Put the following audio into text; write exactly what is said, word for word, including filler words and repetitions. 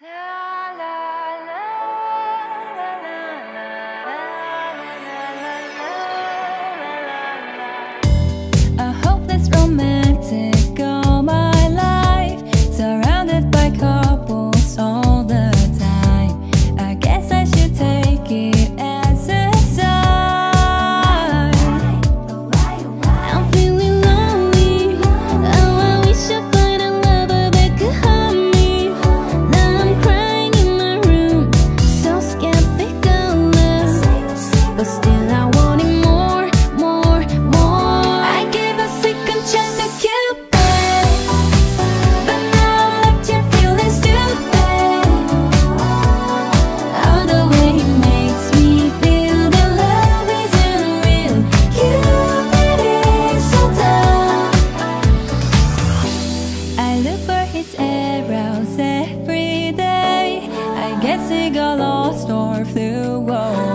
A hopeless romantic all my life, surrounded by couples all the time. I guess I should take it as a sign. I'm feeling lonely. Oh, I wish I find a lover that could hold me. Now I'm crying in my room, so skeptical love, but still I want it more, more, more. I gave a second chance to Cupid, but now I'm left here feeling stupid. Oh, the way he makes me feel that love isn't real. Cupid is so dumb. I look for his arrows every day. I guess he got lost or flew away.